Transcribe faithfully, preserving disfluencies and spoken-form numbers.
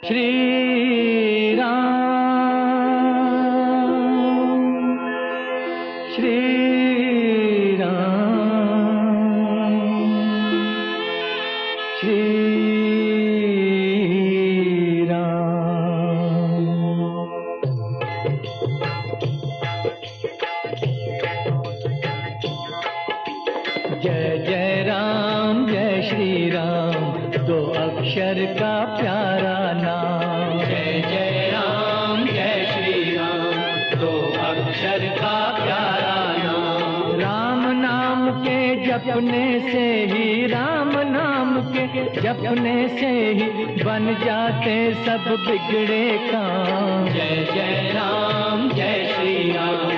श्री राम श्री राम श्री राम। जय जय राम जय श्री राम, दो अक्षर का प्यारा नाम। जय जय राम जय श्री राम, दो अक्षर का प्यारा नाम। राम नाम के जपने से ही, राम नाम के जपने से ही बन जाते सब बिगड़े काम। जय जय राम जय श्री राम,